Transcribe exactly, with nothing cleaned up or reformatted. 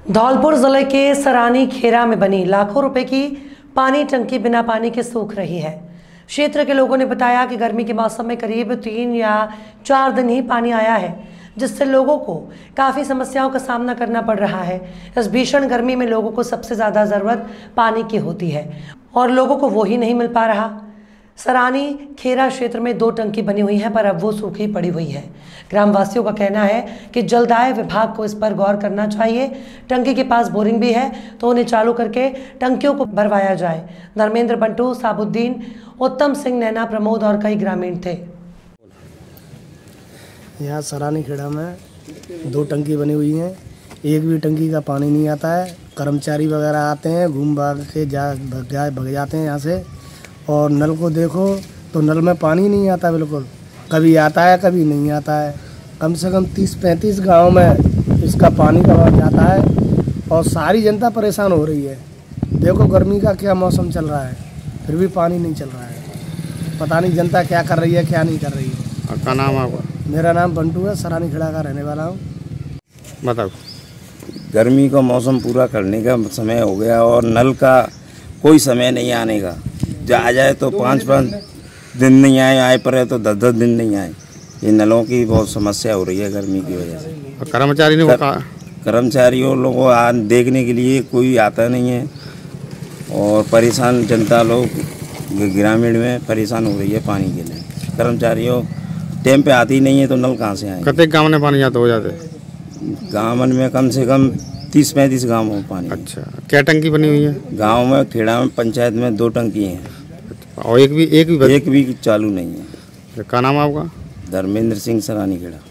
धौलपुर जिले के सरानी खेरा में बनी लाखों रुपए की पानी टंकी बिना पानी के सूख रही है। क्षेत्र के लोगों ने बताया कि गर्मी के मौसम में करीब तीन या चार दिन ही पानी आया है, जिससे लोगों को काफ़ी समस्याओं का सामना करना पड़ रहा है। इस भीषण गर्मी में लोगों को सबसे ज़्यादा ज़रूरत पानी की होती है और लोगों को वो ही नहीं मिल पा रहा। सरानी खेरा क्षेत्र में दो टंकी बनी हुई हैं, पर अब वो सूखी पड़ी हुई है। ग्रामवासियों का कहना है कि जलदाय विभाग को इस पर गौर करना चाहिए। टंकी के पास बोरिंग भी है तो उन्हें चालू करके टंकियों को भरवाया जाए। धर्मेंद्र बंटू, साबुद्दीन, उत्तम सिंह, नैना, प्रमोद और कई ग्रामीण थे। यहाँ सरानी खेड़ा में दो टंकी बनी हुई हैं, एक भी टंकी का पानी नहीं आता है। कर्मचारी वगैरह आते हैं, घूम भाग के जा भग भग जाते हैं यहाँ से। और नल को देखो तो नल में पानी नहीं आता बिल्कुल, कभी आता है कभी नहीं आता है। कम से कम तीस पैंतीस गांव में इसका पानी का बढ़ जाता है और सारी जनता परेशान हो रही है। देखो गर्मी का क्या मौसम चल रहा है, फिर भी पानी नहीं चल रहा है। पता नहीं जनता क्या कर रही है क्या नहीं कर रही है। आपका नाम? आपका? मेरा नाम बंटू है, सरानी खेड़ा का रहने वाला हूँ। बताओ। गर्मी का मौसम पूरा करने का समय हो गया और नल का कोई समय नहीं आने का। आ जाए तो पाँच पाँच दिन नहीं आए, आए पर है तो दस दस दिन नहीं आए। ये नलों की बहुत समस्या हो रही है गर्मी की वजह से। कर्मचारी ने कहा, कर्मचारियों लोगों को देखने के लिए कोई आता नहीं है और परेशान जनता लोग ग्रामीण में परेशान हो रही है पानी के लिए। कर्मचारियों टाइम पे आती नहीं है तो नल कहाँ से आए? कितने गाँव में पानी आता हो जाते? गाँव में कम से कम तीस पैंतीस गाँव में पानी। अच्छा, क्या टंकी बनी हुई है? गांव में खेड़ा में पंचायत में दो टंकी हैं और एक भी एक भी एक भी चालू नहीं है। क्या नाम आपका? धर्मेंद्र सिंह, सरानी खेड़ा।